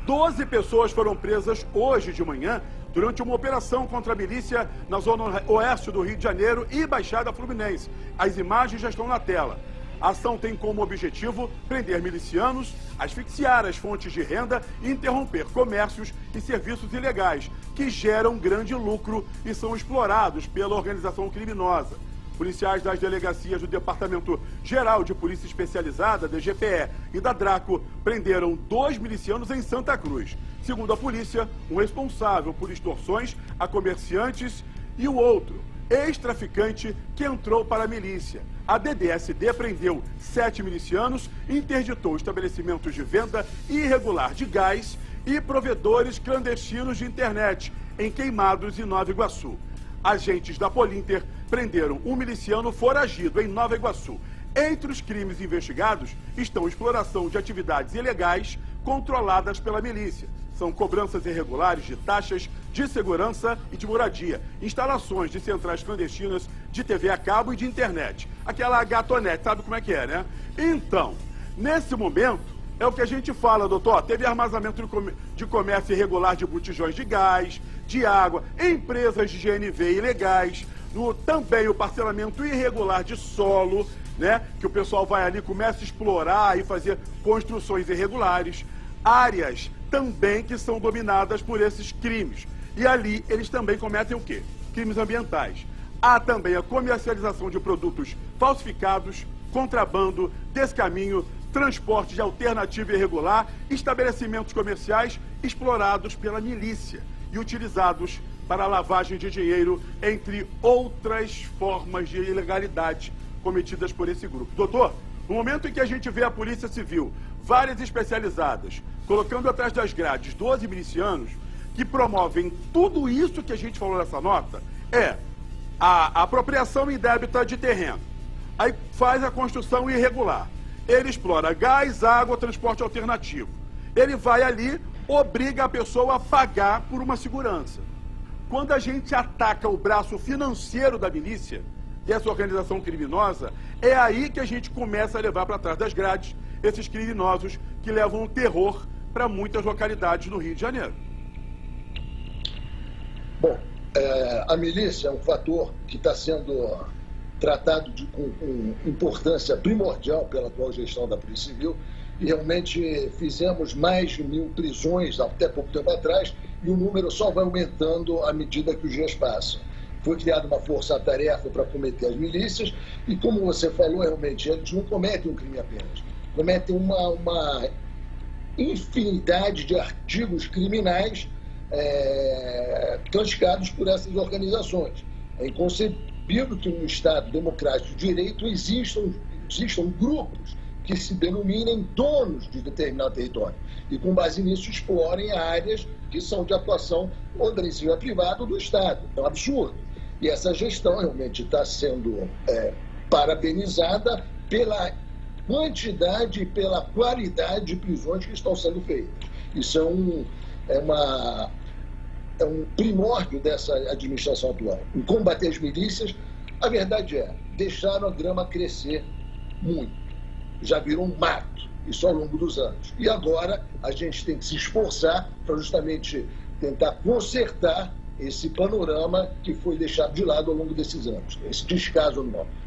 12 pessoas foram presas hoje de manhã durante uma operação contra a milícia na zona oeste do Rio de Janeiro e Baixada Fluminense. As imagens já estão na tela. A ação tem como objetivo prender milicianos, asfixiar as fontes de renda e interromper comércios e serviços ilegais que geram grande lucro e são explorados pela organização criminosa. Policiais das delegacias do Departamento Geral de Polícia Especializada, DGPE, e da Draco prenderam 2 milicianos em Santa Cruz. Segundo a polícia, um responsável por extorsões a comerciantes e o outro, ex-traficante que entrou para a milícia. A DDSD prendeu 7 milicianos, interditou estabelecimentos de venda irregular de gás e provedores clandestinos de internet em Queimados e Nova Iguaçu. Agentes da Polinter prenderam um miliciano foragido em Nova Iguaçu. Entre os crimes investigados estão exploração de atividades ilegais controladas pela milícia. São cobranças irregulares de taxas de segurança e de moradia, instalações de centrais clandestinas de TV a cabo e de internet. Aquela gatonete, sabe como é que é, né? Então, nesse momento, é o que a gente fala, doutor. Teve armazenamento de comércio irregular de botijões de gás, de água, empresas de GNV ilegais, também o parcelamento irregular de solo, né? Que o pessoal vai ali, começa a explorar e fazer construções irregulares. Áreas também que são dominadas por esses crimes. E ali eles também cometem o quê? Crimes ambientais. Há também a comercialização de produtos falsificados, contrabando, descaminho, transporte de alternativa irregular, estabelecimentos comerciais explorados pela milícia e utilizados para lavagem de dinheiro, entre outras formas de ilegalidade cometidas por esse grupo. Doutor, no momento em que a gente vê a Polícia Civil, várias especializadas, colocando atrás das grades 12 milicianos que promovem tudo isso que a gente falou nessa nota, a apropriação indébita de terreno, aí faz a construção irregular, ele explora gás, água, transporte alternativo, ele vai ali, obriga a pessoa a pagar por uma segurança. Quando a gente ataca o braço financeiro da milícia, dessa organização criminosa, é aí que a gente começa a levar para trás das grades esses criminosos que levam o terror para muitas localidades do Rio de Janeiro. Bom, a milícia é um fator que está sendo tratado com importância primordial pela atual gestão da Polícia Civil, e realmente fizemos mais de 1000 prisões até pouco tempo atrás, e o número só vai aumentando à medida que os dias passam. Foi criada uma força-tarefa para combater as milícias, e como você falou, realmente, eles não cometem um crime apenas, cometem uma infinidade de artigos criminais praticados por essas organizações. É inconcebível que no Estado democrático de direito existam grupos que se denominem donos de determinado território e, com base nisso, explorem áreas que são de atuação organizativa privada do Estado. É um absurdo. E essa gestão realmente está sendo parabenizada pela quantidade e pela qualidade de prisões que estão sendo feitas. Isso é um primórdio dessa administração atual. Em combater as milícias, a verdade deixaram a grama crescer muito. Já virou um mato, isso ao longo dos anos. E agora a gente tem que se esforçar para justamente tentar consertar esse panorama que foi deixado de lado ao longo desses anos, esse descaso anual.